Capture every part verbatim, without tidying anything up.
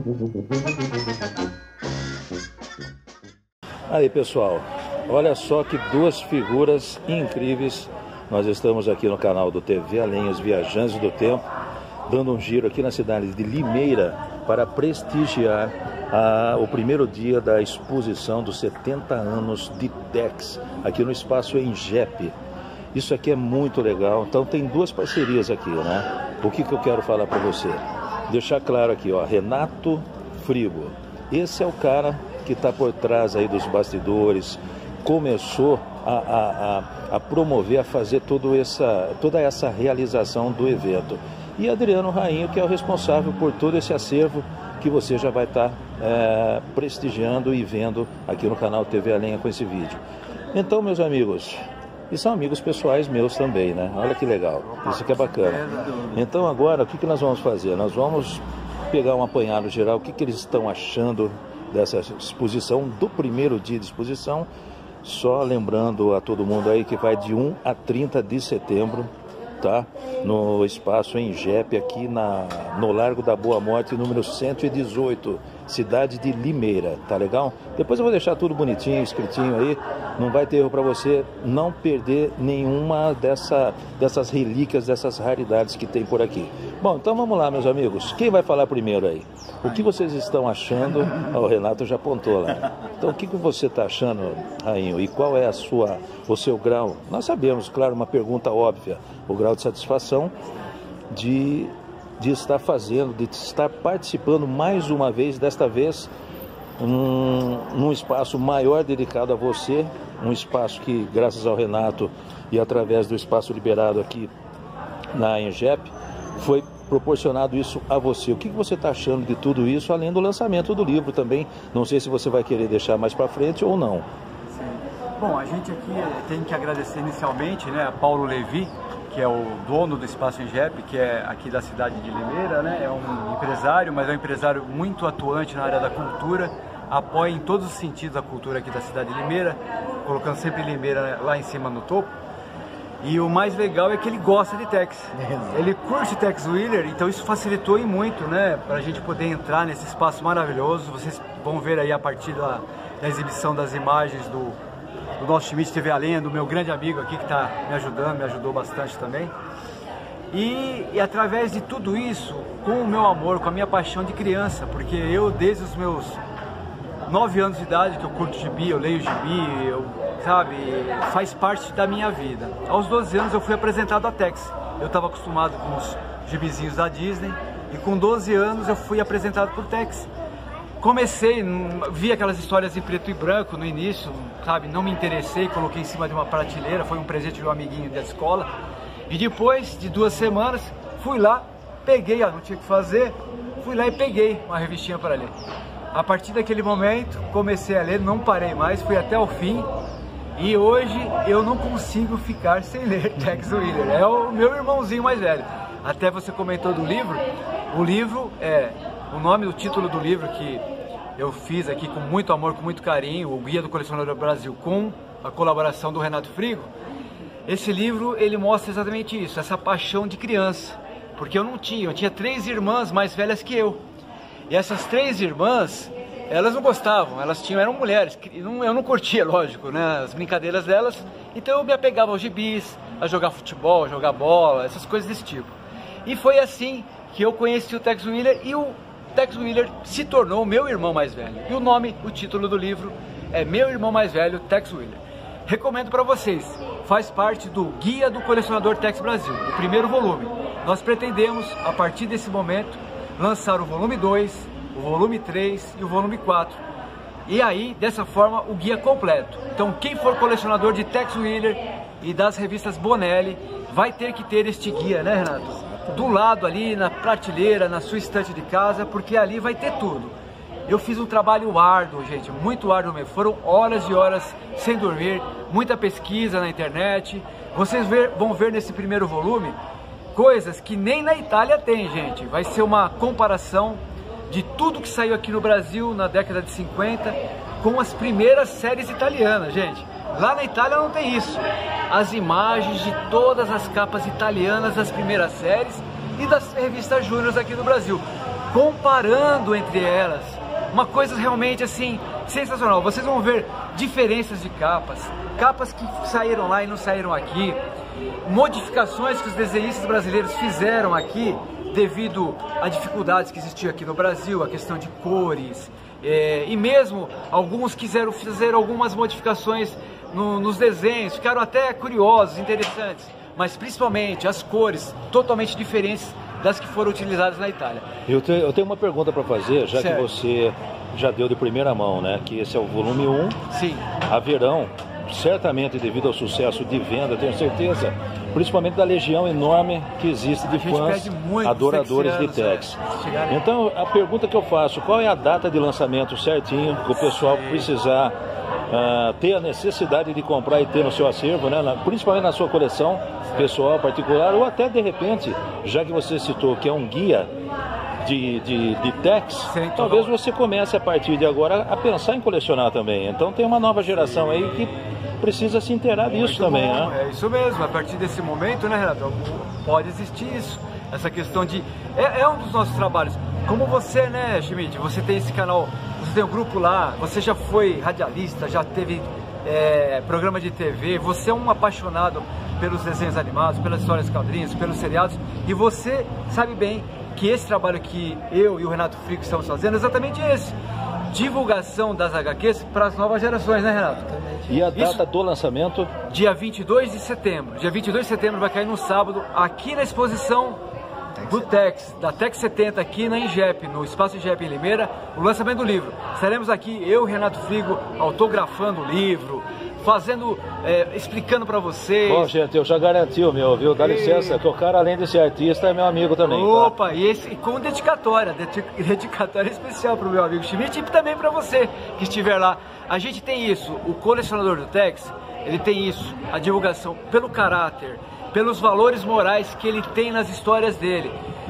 Aí, pessoal, olha só que duas figuras incríveis. Nós estamos aqui no canal do T V Além, os Viajantes do Tempo, dando um giro aqui na cidade de Limeira para prestigiar a, o primeiro dia da exposição dos setenta anos de Tex, aqui no espaço Engep. Isso aqui é muito legal. Então tem duas parcerias aqui, né? O que, que eu quero falar para você? Deixar claro aqui, ó, Renato Frigo. Esse é o cara que está por trás aí dos bastidores, começou a, a, a, a promover, a fazer todo essa, toda essa realização do evento. E Adriano Rainho, que é o responsável por todo esse acervo que você já vai estar é, prestigiando e vendo aqui no canal T V Além com esse vídeo. Então, meus amigos, e são amigos pessoais meus também, né? Olha que legal, isso que é bacana. Então agora, o que, que nós vamos fazer? Nós vamos pegar um apanhado geral, o que, que eles estão achando dessa exposição, do primeiro dia de exposição. Só lembrando a todo mundo aí que vai de um a trinta de setembro, tá? No espaço Engep, aqui na, no Largo da Boa Morte, número cento e dezoito, cidade de Limeira, tá legal? Depois eu vou deixar tudo bonitinho, escritinho aí, não vai ter erro para você não perder nenhuma dessa, dessas relíquias, dessas raridades que tem por aqui. Bom, então vamos lá, meus amigos, quem vai falar primeiro aí? O que vocês estão achando? Oh, o Renato já apontou lá. Então o que, que você está achando, Rainho? E qual é a sua, o seu grau? Nós sabemos, claro, uma pergunta óbvia, o grau de satisfação de... de estar fazendo, de estar participando mais uma vez, desta vez um, num espaço maior dedicado a você, um espaço que, graças ao Renato e através do espaço liberado aqui na Engep, foi proporcionado isso a você. O que você está achando de tudo isso, além do lançamento do livro também? Não sei se você vai querer deixar mais para frente ou não. Sim. Bom, a gente aqui tem que agradecer inicialmente, né, a Paulo Levi, que é o dono do Espaço Engep, que é aqui da cidade de Limeira, né? É um empresário, mas é um empresário muito atuante na área da cultura, apoia em todos os sentidos a cultura aqui da cidade de Limeira, colocando sempre Limeira lá em cima no topo. E o mais legal é que ele gosta de Tex, ele curte Tex Willer, então isso facilitou e muito, né? Para a gente poder entrar nesse espaço maravilhoso. Vocês vão ver aí a partir da, da exibição das imagens do do nosso time de T V Além, do meu grande amigo aqui que está me ajudando, me ajudou bastante também. E, e através de tudo isso, com o meu amor, com a minha paixão de criança, porque eu desde os meus nove anos de idade que eu curto gibi, eu leio gibi, eu, sabe, faz parte da minha vida. Aos doze anos eu fui apresentado a Tex, eu estava acostumado com os gibizinhos da Disney e com doze anos eu fui apresentado por Tex. Comecei, vi aquelas histórias em preto e branco no início, sabe, não me interessei, coloquei em cima de uma prateleira, foi um presente de um amiguinho da escola. E depois de duas semanas, fui lá, peguei, ó, não tinha o que fazer, fui lá e peguei uma revistinha para ler. A partir daquele momento, comecei a ler, não parei mais, fui até o fim. E hoje eu não consigo ficar sem ler Tex Willer, é o meu irmãozinho mais velho. Até você comentou do livro, o livro é... O nome, o título do livro que eu fiz aqui com muito amor, com muito carinho, o Guia do Colecionador do Brasil, com a colaboração do Renato Frigo. Esse livro, ele mostra exatamente isso, essa paixão de criança. Porque eu não tinha, eu tinha três irmãs mais velhas que eu. E essas três irmãs, elas não gostavam, elas tinham, eram mulheres. Eu não curtia, lógico, né, as brincadeiras delas. Então eu me apegava aos gibis, a jogar futebol, a jogar bola, essas coisas desse tipo. E foi assim que eu conheci o Tex Willer e o Tex Willer se tornou meu irmão mais velho. E o nome, o título do livro é Meu Irmão Mais Velho, Tex Willer. Recomendo para vocês, faz parte do Guia do Colecionador Tex Brasil, o primeiro volume. Nós pretendemos, a partir desse momento, lançar o volume dois, o volume três e o volume quatro. E aí, dessa forma, o guia completo. Então, quem for colecionador de Tex Willer e das revistas Bonelli, vai ter que ter este guia, né, Renato? Do lado ali, na prateleira, na sua estante de casa, porque ali vai ter tudo. Eu fiz um trabalho árduo, gente, muito árduo mesmo. Foram horas e horas sem dormir, muita pesquisa na internet. Vocês ver, vão ver nesse primeiro volume coisas que nem na Itália tem, gente. Vai ser uma comparação de tudo que saiu aqui no Brasil na década de cinquenta com as primeiras séries italianas, gente. Lá na Itália não tem isso. As imagens de todas as capas italianas das primeiras séries e das revistas júnior aqui no Brasil. comparando entre elas. Uma coisa realmente assim, sensacional. Vocês vão ver diferenças de capas, capas que saíram lá e não saíram aqui, modificações que os desenhistas brasileiros fizeram aqui devido a dificuldades que existiam aqui no Brasil, a questão de cores, é, e mesmo alguns quiseram fazer algumas modificações no, nos desenhos, ficaram até curiosos, interessantes, mas principalmente as cores totalmente diferentes das que foram utilizadas na Itália. Eu tenho, eu tenho uma pergunta para fazer, já certo. que você já deu de primeira mão, né? Que esse é o volume um. Sim. Haverão, certamente devido ao sucesso de venda, tenho certeza, principalmente da legião enorme que existe de fãs adoradores de Tex. É. Então, a pergunta que eu faço, qual é a data de lançamento certinho que o pessoal precisar uh, ter a necessidade de comprar e ter no seu acervo, né? Na, principalmente na sua coleção pessoal, particular, ou até de repente, já que você citou que é um guia de, de, de Tex, Sim, talvez você comece a partir de agora a pensar em colecionar também. Então tem uma nova geração Sim. aí que precisa se inteirar disso também, bom, né? É isso mesmo, a partir desse momento, né, Renato, pode existir isso, essa questão de... É, é um dos nossos trabalhos. Como você, né, Schmidt, você tem esse canal, você tem um grupo lá, você já foi radialista, já teve é, programa de T V, você é um apaixonado pelos desenhos animados, pelas histórias quadrinhos, pelos seriados, e você sabe bem que esse trabalho que eu e o Renato Frigo estamos fazendo é exatamente esse. Divulgação das agá quês para as novas gerações, né, Renato? E a data Isso, do lançamento? Dia vinte e dois de setembro. Dia vinte e dois de setembro vai cair no sábado, aqui na exposição do Tex, da Tex setenta, aqui na Ingep, no Espaço Ingep em Limeira, o lançamento do livro. Estaremos aqui, eu e Renato Frigo, autografando o livro, fazendo, é, explicando para vocês. Bom, gente, eu já garanti o meu, viu? Dá e... licença, que o cara, além de ser artista, é meu amigo também. Opa, tá? e, esse, e com dedicatória, dedicatória especial para o meu amigo Schmidt e também para você que estiver lá. A gente tem isso, o colecionador do Tex, ele tem isso, a divulgação pelo caráter, pelos valores morais que ele tem nas histórias dele.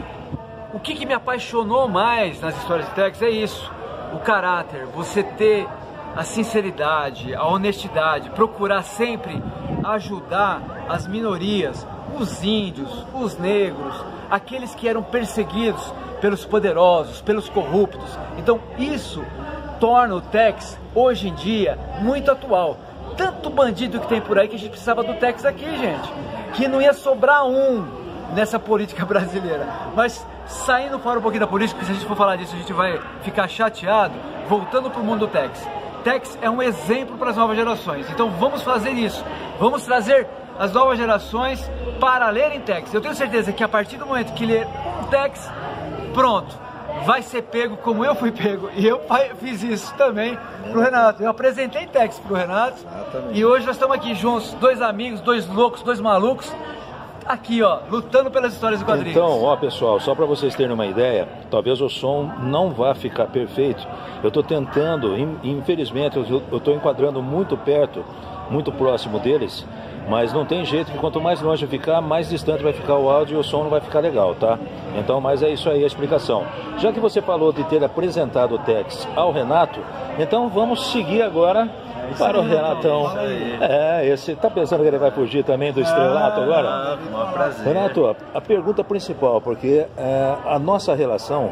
O que, que me apaixonou mais nas histórias de Tex é isso, o caráter, você ter a sinceridade, a honestidade, procurar sempre ajudar as minorias, os índios, os negros, aqueles que eram perseguidos pelos poderosos, pelos corruptos. Então isso torna o Tex, hoje em dia, muito atual. Tanto bandido que tem por aí que a gente precisava do Tex aqui, gente, que não ia sobrar um nessa política brasileira. Mas saindo fora um pouquinho da política, porque se a gente for falar disso a gente vai ficar chateado, voltando para o mundo do Tex. Tex é um exemplo para as novas gerações, então vamos fazer isso, vamos trazer as novas gerações para lerem Tex. Eu tenho certeza que a partir do momento que ler um Tex, pronto, vai ser pego como eu fui pego, e eu fiz isso também pro Renato. Eu apresentei Tex pro Renato, Exatamente. E hoje nós estamos aqui juntos, dois amigos, dois loucos, dois malucos, aqui ó, lutando pelas histórias do quadrinhos. Então, ó pessoal, só para vocês terem uma ideia, talvez o som não vá ficar perfeito. Eu estou tentando, infelizmente, eu estou enquadrando muito perto, muito próximo deles, mas não tem jeito que quanto mais longe ficar, mais distante vai ficar o áudio e o som não vai ficar legal, tá? Então, mas é isso aí a explicação. Já que você falou de ter apresentado o Tex ao Renato, então vamos seguir agora é para aí, o Renatão. É, esse tá pensando que ele vai fugir também do estrelato agora? Ah, um prazer. Renato, a, a pergunta principal, porque é, a nossa relação,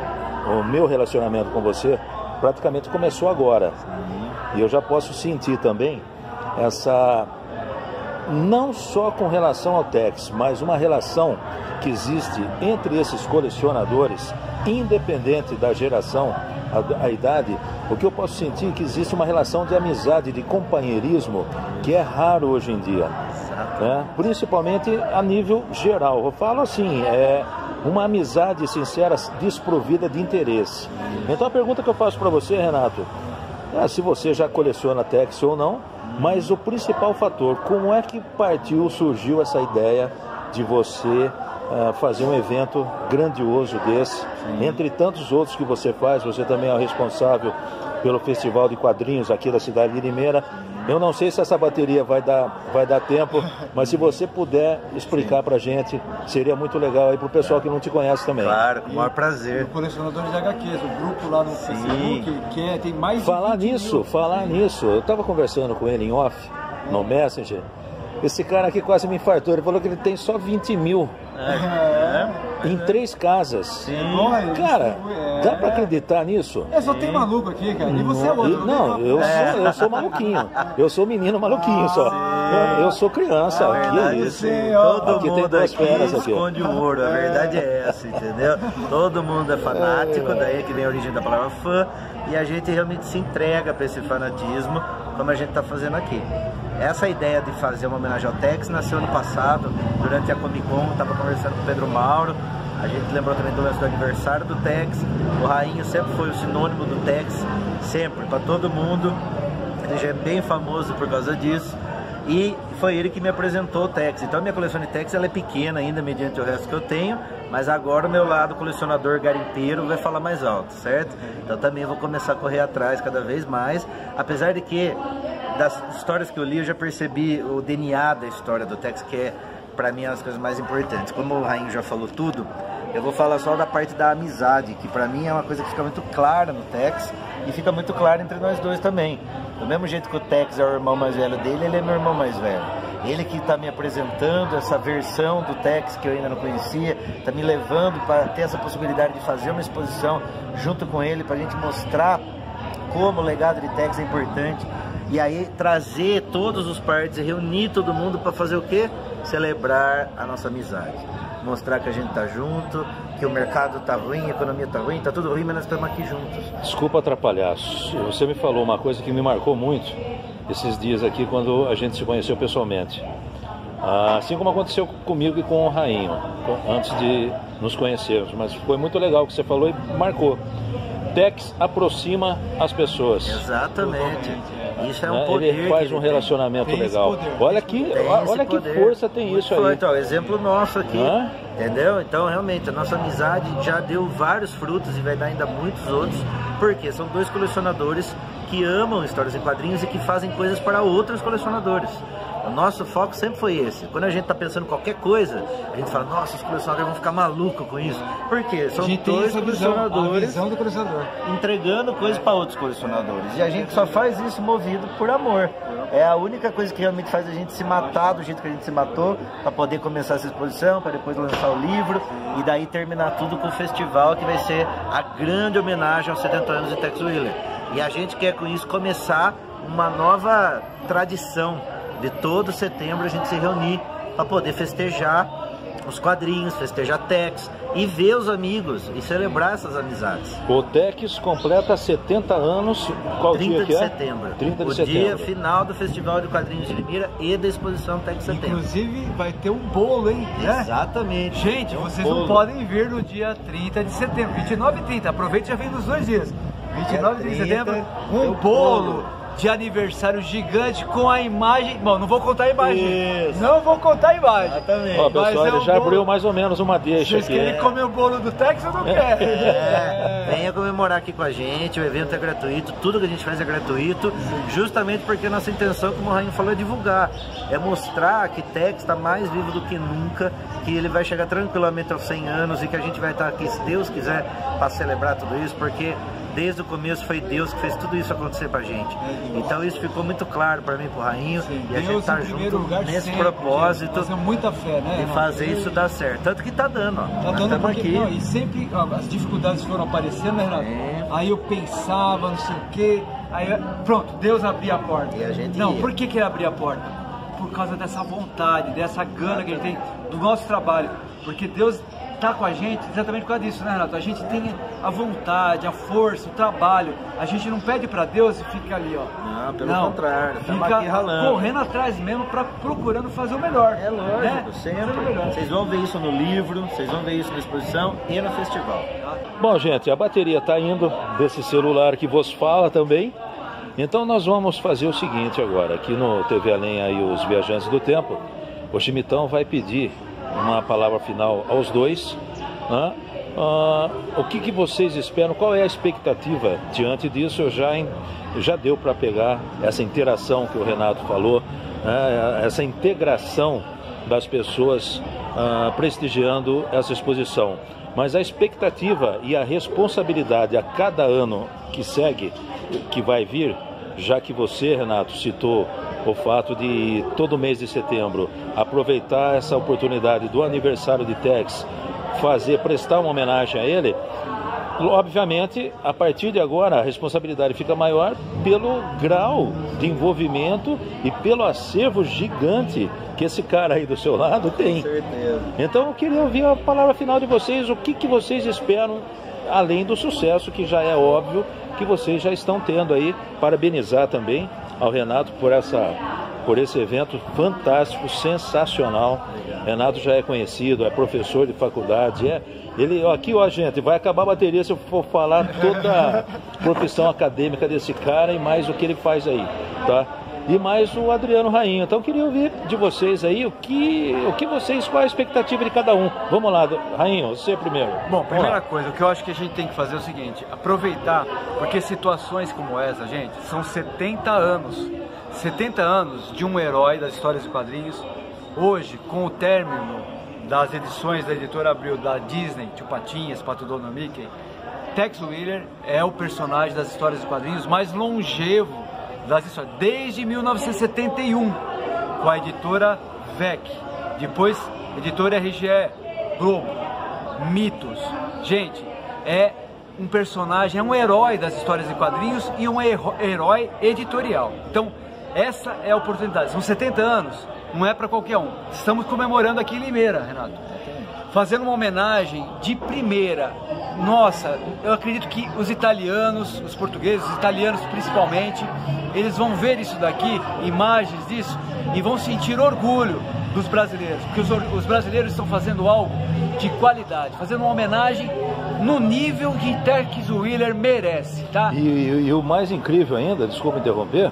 o meu relacionamento com você, praticamente começou agora. Sim. E eu já posso sentir também essa, não só com relação ao Tex, mas uma relação que existe entre esses colecionadores, independente da geração, a, a idade. O que eu posso sentir é que existe uma relação de amizade, de companheirismo, que é raro hoje em dia, né? Principalmente a nível geral. Eu falo assim, é uma amizade sincera, desprovida de interesse. Então a pergunta que eu faço para você, Renato, é se você já coleciona Tex ou não, mas o principal fator, como é que partiu, surgiu essa ideia de você uh, fazer um evento grandioso desse? Sim. Entre tantos outros que você faz, você também é o responsável pelo Festival de Quadrinhos aqui da cidade de Limeira. Eu não sei se essa bateria vai dar, vai dar tempo, mas se você puder explicar pra gente, seria muito legal aí pro pessoal que não te conhece também. Claro, com o maior prazer. O colecionador de agá quês, o grupo lá no Sim. Facebook, que é, tem mais de Falar nisso, mil. falar nisso, eu tava conversando com ele em off, no Messenger. Esse cara aqui quase me infartou, ele falou que ele tem só vinte mil. É, é, em né? três casas. Sim. Cara, é... dá pra acreditar nisso? É, só tem maluco aqui, cara. E você é outro. Não, eu sou, eu sou maluquinho. Eu sou menino maluquinho só. Eu, eu sou criança. A Aqui verdade, é isso. sim, todo Aqui mundo tem duas aqui feras aqui. esconde o ouro. A verdade é essa, entendeu? Todo mundo é fanático, daí é que vem a origem da palavra fã. E a gente realmente se entrega para esse fanatismo, como a gente está fazendo aqui. Essa ideia de fazer uma homenagem ao Tex nasceu ano passado, durante a Comic Con, estava conversando com o Pedro Mauro. A gente lembrou também do lance do aniversário do Tex. O Rainho sempre foi o sinônimo do Tex, sempre, para todo mundo. Ele já é bem famoso por causa disso. E foi ele que me apresentou o Tex. Então a minha coleção de Tex ela é pequena ainda, mediante o resto que eu tenho. Mas agora o meu lado colecionador garimpeiro vai falar mais alto, certo? Então também vou começar a correr atrás cada vez mais. Apesar de que, das histórias que eu li, eu já percebi o D N A da história do Tex, que é, pra mim, as coisas mais importantes. Como o Rainho já falou tudo, eu vou falar só da parte da amizade, que pra mim é uma coisa que fica muito clara no Tex e fica muito clara entre nós dois também. Do mesmo jeito que o Tex é o irmão mais velho dele, ele é meu irmão mais velho. Ele que está me apresentando essa versão do Tex que eu ainda não conhecia, está me levando para ter essa possibilidade de fazer uma exposição junto com ele, para a gente mostrar como o legado de Tex é importante. E aí trazer todos os partes e reunir todo mundo para fazer o quê? Celebrar a nossa amizade. Mostrar que a gente tá junto, que o mercado tá ruim, a economia tá ruim, tá tudo ruim, mas nós estamos aqui juntos. Desculpa atrapalhar, você me falou uma coisa que me marcou muito esses dias aqui quando a gente se conheceu pessoalmente. Assim como aconteceu comigo e com o Rainho, antes de nos conhecermos, mas foi muito legal o que você falou e marcou. Tex aproxima as pessoas. Exatamente. Isso é um poder. Ele faz um relacionamento tem legal. Olha que, olha que força tem isso aí. Então, exemplo nosso aqui, Hã? entendeu? Então, realmente, a nossa amizade já deu vários frutos e vai dar ainda muitos outros, porque são dois colecionadores que amam histórias em quadrinhos e que fazem coisas para outros colecionadores. O nosso foco sempre foi esse. Quando a gente está pensando em qualquer coisa, a gente fala, nossa, os colecionadores vão ficar malucos com isso. Por quê? São dois colecionadores visão do colecionador entregando coisas para outros colecionadores. E a gente só faz isso movido por amor. É a única coisa que realmente faz a gente se matar do jeito que a gente se matou, para poder começar essa exposição, para depois lançar o livro e daí terminar tudo com o festival que vai ser a grande homenagem aos setenta anos de Tex Willer. E a gente quer com isso começar uma nova tradição de todo setembro a gente se reunir para poder festejar os quadrinhos, festejar Tex e ver os amigos e celebrar essas amizades. O Tex completa setenta anos, qual dia que é? trinta de setembro. trinta de o setembro. dia final do Festival de Quadrinhos de Limeira e da exposição Tex Setembro. Inclusive vai ter um bolo, hein? Exatamente. Gente, um vocês bolo. não podem vir no dia trinta de setembro, vinte e nove e trinta, aproveite e já vem nos dois dias. vinte e nove e trinta de setembro, um bolo de aniversário gigante com a imagem. Bom, não vou contar a imagem. Isso. Não vou contar a imagem. Exatamente. Ó, pessoal, é ele um já bolo... abriu mais ou menos uma deixa Vocês aqui. querem comer o bolo do Tex ou não querem? É, venha comemorar aqui com a gente, o evento é gratuito, tudo que a gente faz é gratuito, justamente porque a nossa intenção, como o Rainho falou, é divulgar, é mostrar que Tex está mais vivo do que nunca, que ele vai chegar tranquilamente aos cem anos e que a gente vai estar aqui, se Deus quiser, para celebrar tudo isso, porque desde o começo foi Deus que fez tudo isso acontecer pra gente. Então isso ficou muito claro para mim, pro Rainho, Sim, e a gente tá junto nesse sempre, propósito gente, muita fé, né, de fazer isso dar certo. Tanto que tá dando, ó. Tá dando porque, aqui. Não, e sempre ó, as dificuldades foram aparecendo, né, Renato? É. Aí eu pensava, não sei o quê, aí pronto, Deus abria a porta. E a gente não, ia. por que que ele abria a porta? Por causa dessa vontade, dessa gana que a gente tem do nosso trabalho. Porque Deus tá com a gente exatamente por causa disso, né, Renato? A gente tem a vontade, a força, o trabalho. A gente não pede para Deus e fica ali, ó. Não, pelo não, contrário, estamos fica aqui ralando. correndo atrás mesmo, pra, procurando fazer o melhor. É lógico, né? sempre. Vocês vão ver isso no livro, vocês vão ver isso na exposição e no festival. Bom, gente, a bateria tá indo desse celular que vos fala também. Então nós vamos fazer o seguinte agora, aqui no T V Além aí os Viajantes do Tempo, o Chimitão vai pedir uma palavra final aos dois, né? Ah, o que, que vocês esperam, qual é a expectativa diante disso? Eu já, já deu para pegar essa interação que o Renato falou, né? Essa integração das pessoas ah, prestigiando essa exposição, mas a expectativa e a responsabilidade a cada ano que segue, que vai vir, já que você, Renato, citou o fato de todo mês de setembro aproveitar essa oportunidade do aniversário de Tex, fazer, prestar uma homenagem a ele, obviamente, a partir de agora, a responsabilidade fica maior pelo grau de envolvimento e pelo acervo gigante que esse cara aí do seu lado tem. Com certeza. Então, eu queria ouvir a palavra final de vocês, o que, que vocês esperam, além do sucesso, que já é óbvio que vocês já estão tendo aí. Parabenizar também ao Renato por, essa, por esse evento fantástico, sensacional. Renato já é conhecido, é professor de faculdade, é... Ele, aqui, ó, gente, vai acabar a bateria se eu for falar toda a profissão acadêmica desse cara e mais o que ele faz aí, tá? E mais o Adriano Rainho. Então, eu queria ouvir de vocês aí o que, o que vocês, qual a expectativa de cada um. Vamos lá, Rainho, você primeiro. Bom, primeira coisa, o que eu acho que a gente tem que fazer é o seguinte, aproveitar, porque situações como essa, gente, são setenta anos. setenta anos de um herói das histórias de quadrinhos. Hoje, com o término das edições da editora Abril da Disney, Tio Patinhas, Pato Donald, Mickey, Tex Willer é o personagem das histórias de quadrinhos mais longevo das histórias, desde mil novecentos e setenta e um, com a editora V E C, depois editora R G E, Globo, Mitos. Gente, é um personagem, é um herói das histórias de quadrinhos e um herói editorial. Então, essa é a oportunidade. São setenta anos, não é para qualquer um. Estamos comemorando aqui em Limeira, Renato, fazendo uma homenagem de primeira. Nossa, eu acredito que os italianos, os portugueses, os italianos principalmente, eles vão ver isso daqui, imagens disso, e vão sentir orgulho dos brasileiros, porque os, os brasileiros estão fazendo algo de qualidade, fazendo uma homenagem no nível que Tex Willer merece, tá? E, e, e o mais incrível ainda, desculpa interromper,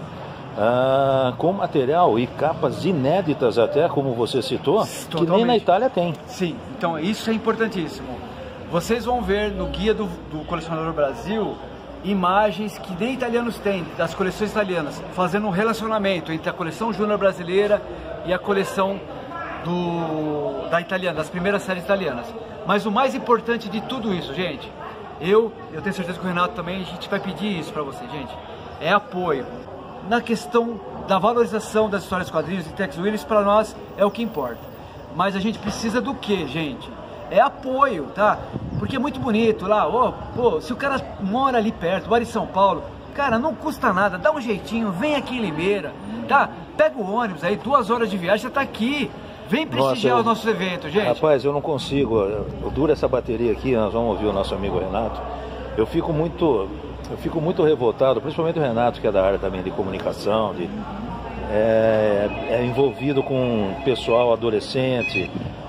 Ah, com material e capas inéditas até, como você citou, Totalmente. Que nem na Itália tem. Sim, então isso é importantíssimo. Vocês vão ver no Guia do, do Colecionador Brasil imagens que nem italianos têm, das coleções italianas, fazendo um relacionamento entre a coleção júnior brasileira e a coleção do, da italiana, das primeiras séries italianas. Mas o mais importante de tudo isso, gente, eu, eu tenho certeza que o Renato também, a gente vai pedir isso para vocês, gente, é apoio. Na questão da valorização das histórias de quadrinhos de Tex Willer, para nós é o que importa. Mas a gente precisa do que, gente? É apoio, tá? Porque é muito bonito lá, oh, pô, se o cara mora ali perto, mora em São Paulo, cara, não custa nada, dá um jeitinho, vem aqui em Limeira, tá? Pega o ônibus aí, duas horas de viagem, você tá aqui. Vem prestigiar Nossa, eu, o nosso evento, gente. Rapaz, eu não consigo, eu dura essa bateria aqui, nós vamos ouvir o nosso amigo Renato. Eu fico muito... Eu fico muito revoltado, principalmente o Renato, que é da área também de comunicação, de, é, é envolvido com pessoal adolescente,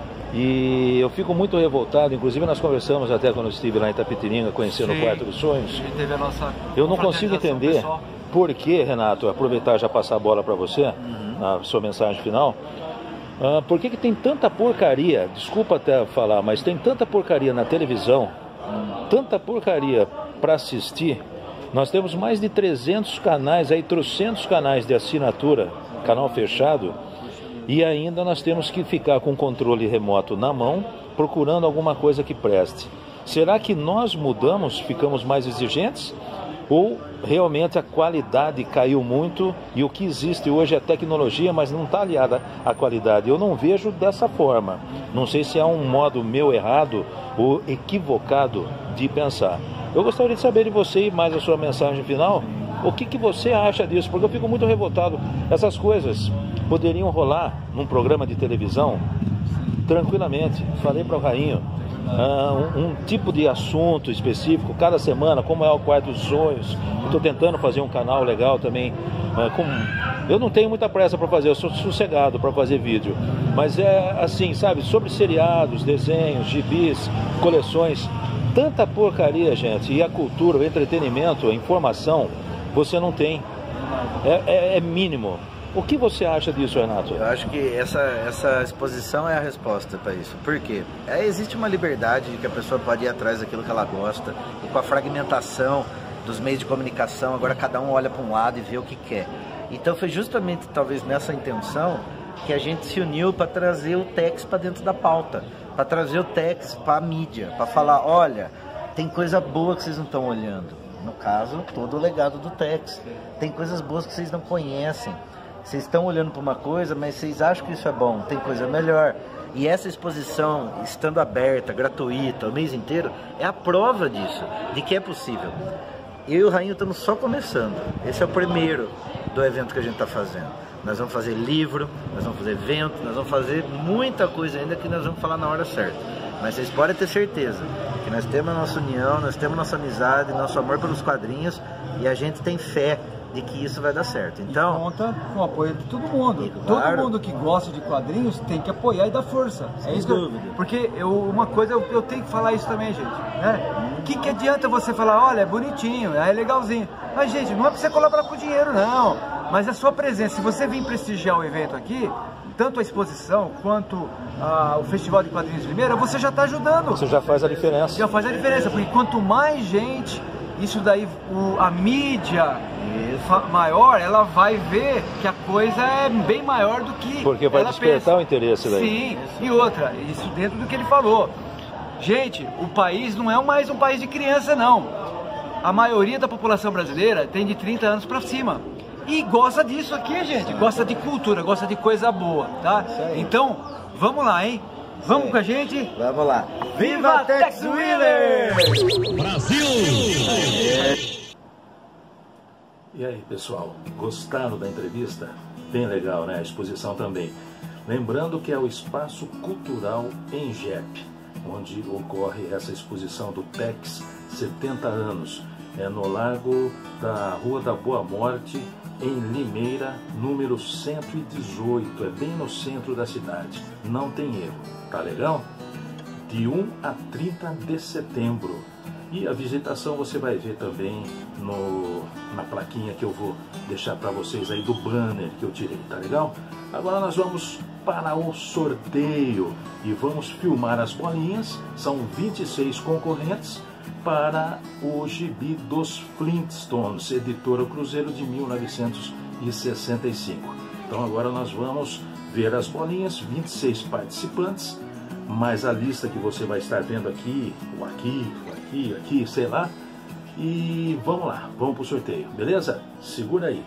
e eu fico muito revoltado, inclusive nós conversamos até quando eu estive lá em Itapetininga, conhecendo Sim, o Quarto dos Sonhos. Teve a nossa eu não consigo entender pessoal. Por que, Renato, aproveitar já passar a bola para você, uhum. na sua mensagem final, uh, por que, que tem tanta porcaria, desculpa até falar, mas tem tanta porcaria na televisão, uhum. tanta porcaria para assistir. Nós temos mais de trezentos canais, aí trocentos canais de assinatura, canal fechado, e ainda nós temos que ficar com o controle remoto na mão, procurando alguma coisa que preste. Será que nós mudamos, ficamos mais exigentes? Ou realmente a qualidade caiu muito e o que existe hoje é tecnologia, mas não está aliada à qualidade? Eu não vejo dessa forma. Não sei se é um modo meu errado ou equivocado de pensar. Eu gostaria de saber de você e mais a sua mensagem final. O que, que você acha disso? Porque eu fico muito revoltado. Essas coisas poderiam rolar num programa de televisão tranquilamente. Falei para o Rainho, uh, um, um tipo de assunto específico, cada semana, como é o Quarto dos Sonhos. Estou tentando fazer um canal legal também. Uh, com... Eu não tenho muita pressa para fazer, eu sou sossegado para fazer vídeo. Mas é assim, sabe, sobre seriados, desenhos, gibis, coleções. Tanta porcaria, gente, e a cultura, o entretenimento, a informação, você não tem. É, é, é mínimo. O que você acha disso, Renato? Eu acho que essa, essa exposição é a resposta para isso. Por quê? É, existe uma liberdade de que a pessoa pode ir atrás daquilo que ela gosta, e com a fragmentação dos meios de comunicação, agora cada um olha para um lado e vê o que quer. Então foi justamente, talvez, nessa intenção que a gente se uniu para trazer o Tex para dentro da pauta. Para trazer o Tex para a mídia, para falar, olha, tem coisa boa que vocês não estão olhando. No caso, todo o legado do Tex. Tem coisas boas que vocês não conhecem. Vocês estão olhando para uma coisa, mas vocês acham que isso é bom. Tem coisa melhor. E essa exposição, estando aberta, gratuita, o mês inteiro, é a prova disso, de que é possível. Eu e o Rainho estamos só começando. Esse é o primeiro do evento que a gente está fazendo. Nós vamos fazer livro, nós vamos fazer evento, nós vamos fazer muita coisa ainda que nós vamos falar na hora certa. Mas vocês podem ter certeza que nós temos a nossa união, nós temos nossa amizade, nosso amor pelos quadrinhos e a gente tem fé de que isso vai dar certo. Então, e conta com o apoio de todo mundo. E, claro, todo mundo que gosta de quadrinhos tem que apoiar e dar força. Sem é isso dúvida. Que eu, porque eu, uma coisa eu, eu tenho que falar isso também, gente. Né? O que, que adianta você falar, olha, é bonitinho, é legalzinho. Mas, gente, não é pra você colaborar com dinheiro, não. Mas a sua presença, se você vir prestigiar o evento aqui, tanto a exposição quanto ah, o Festival de Quadrinhos de Limeira, você já está ajudando. Você já faz a diferença. Já faz a diferença, porque quanto mais gente, isso daí, o, a mídia fa- maior, ela vai ver que a coisa é bem maior do que porque vai ela despertar pensa. o interesse daí. Sim, e outra, isso dentro do que ele falou. Gente, o país não é mais um país de criança, não. A maioria da população brasileira tem de trinta anos para cima. E gosta disso aqui, gente. Gosta de cultura, gosta de coisa boa, tá? Então, vamos lá, hein? Vamos com a gente? Vamos lá. Viva Tex Willer! Brasil! E aí, pessoal, gostaram da entrevista? Bem legal, né? A exposição também. Lembrando que é o Espaço Cultural Engep, onde ocorre essa exposição do Tex setenta anos. É no Largo da Rua da Boa Morte, em Limeira, número cento e dezoito. É bem no centro da cidade. Não tem erro. Tá legal? De um a trinta de setembro. E a visitação você vai ver também no, na plaquinha que eu vou deixar para vocês aí do banner que eu tirei, tá legal? Agora nós vamos para o sorteio e vamos filmar as bolinhas. São vinte e seis concorrentes para o Gibi dos Flintstones, editora Cruzeiro de mil novecentos e sessenta e cinco. Então agora nós vamos ver as bolinhas, vinte e seis participantes, mais a lista que você vai estar vendo aqui, ou aqui, ou aqui, aqui, sei lá. E vamos lá, vamos para o sorteio, beleza? Segura aí.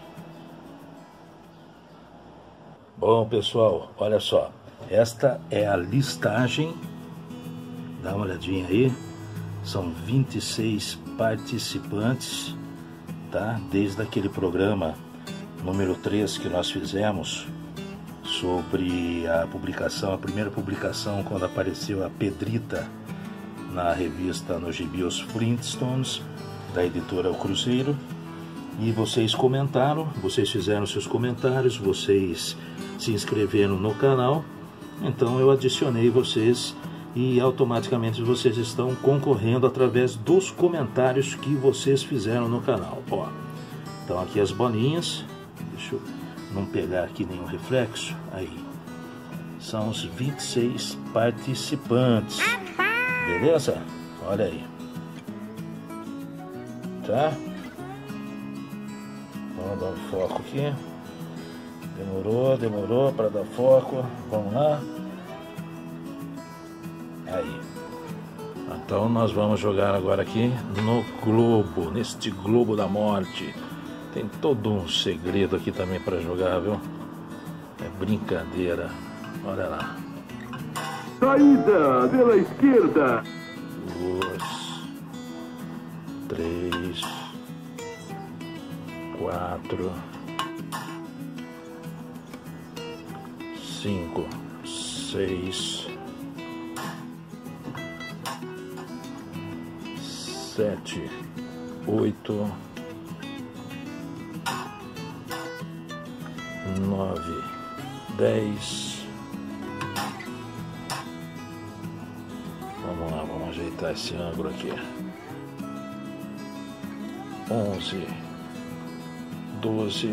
Bom, pessoal, olha só, esta é a listagem, dá uma olhadinha aí. São vinte e seis participantes, tá? Desde aquele programa número três que nós fizemos sobre a publicação, a primeira publicação quando apareceu a Pedrita na revista, no Gibi Os Flintstones, da editora O Cruzeiro. E vocês comentaram, vocês fizeram seus comentários, vocês se inscreveram no canal, então eu adicionei vocês e automaticamente vocês estão concorrendo através dos comentários que vocês fizeram no canal. Ó, então aqui as bolinhas, deixa eu não pegar aqui nenhum reflexo, aí, são os vinte e seis participantes, beleza? Olha aí, tá? Vamos dar um foco aqui, demorou, demorou para dar foco, vamos lá. Aí, então nós vamos jogar agora aqui no globo, neste globo da morte. Tem todo um segredo aqui também para jogar, viu? É brincadeira. Olha lá. Saída pela esquerda. Duas, três, quatro, cinco, seis, sete, oito, nove, dez. Vamos lá, vamos ajeitar esse ângulo aqui. Onze, doze,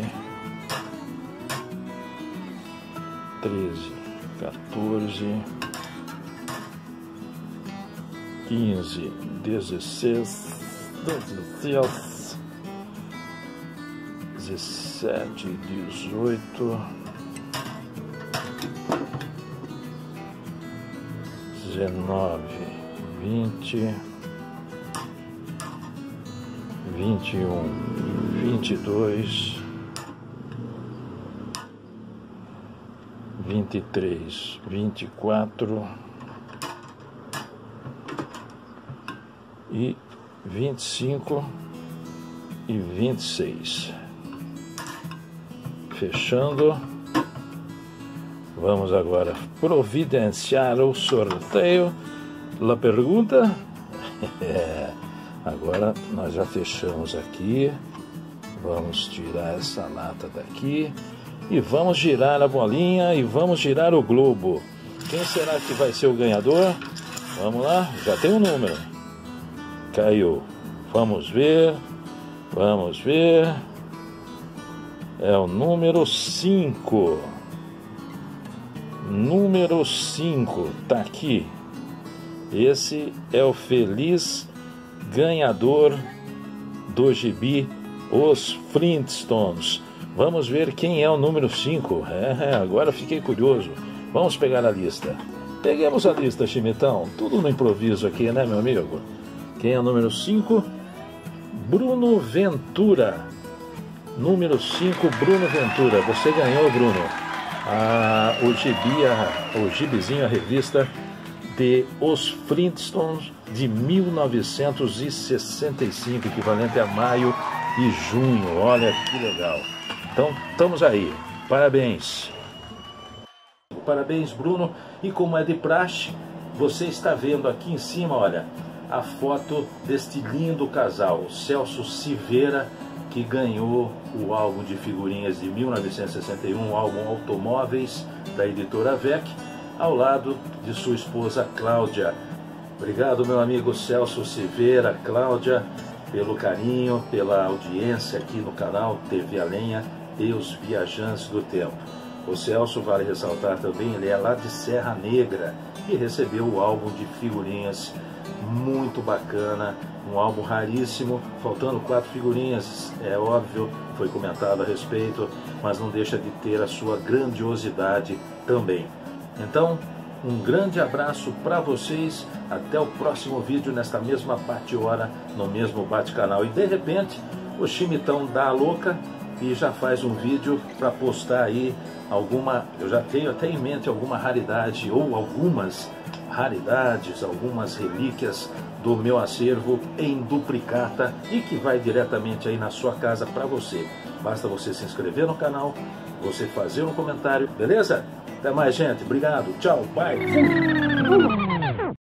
treze, quatorze, quinze, dezesseis, dezesseis, dezessete, dezoito, dezenove, vinte, vinte e um, vinte e dois, vinte e três, vinte e quatro e vinte e cinco e vinte e seis. Fechando. Vamos agora providenciar o sorteio. A pergunta? É, agora nós já fechamos aqui. Vamos tirar essa lata daqui e vamos girar a bolinha e vamos girar o globo. Quem será que vai ser o ganhador? Vamos lá, já tem um número. Caiu. Vamos ver. Vamos ver. É o número cinco. Número cinco. Tá aqui. Esse é o feliz ganhador do gibi Os Flintstones. Vamos ver quem é o número cinco. É, agora fiquei curioso. Vamos pegar a lista. Peguemos a lista, Chimitão. Tudo no improviso aqui, né, meu amigo? Quem é o número cinco? Bruno Ventura. Número cinco, Bruno Ventura. Você ganhou, Bruno. Ah, o gibi, a, o gibizinho, a revista de Os Flintstones de mil novecentos e sessenta e cinco, equivalente a maio e junho. Olha que legal. Então, estamos aí. Parabéns. Parabéns, Bruno. E como é de praxe, você está vendo aqui em cima, olha, a foto deste lindo casal, Celso Silveira, que ganhou o álbum de figurinhas de mil novecentos e sessenta e um, o álbum Automóveis, da editora V E C, ao lado de sua esposa Cláudia. Obrigado, meu amigo Celso Silveira, Cláudia, pelo carinho, pela audiência aqui no canal T V A Lenha e os Viajantes do Tempo. O Celso, vale ressaltar também, ele é lá de Serra Negra e recebeu o álbum de figurinhas muito bacana, um álbum raríssimo, faltando quatro figurinhas, é óbvio, foi comentado a respeito, mas não deixa de ter a sua grandiosidade também. Então, um grande abraço para vocês, até o próximo vídeo, nesta mesma bate-hora, no mesmo bate-canal. E de repente, o Chimitão dá a louca e já faz um vídeo para postar aí alguma, eu já tenho até em mente alguma raridade, ou algumas raridades, algumas relíquias do meu acervo em duplicata e que vai diretamente aí na sua casa para você. Basta você se inscrever no canal, você fazer um comentário, beleza? Até mais, gente. Obrigado. Tchau. Bye. Fui.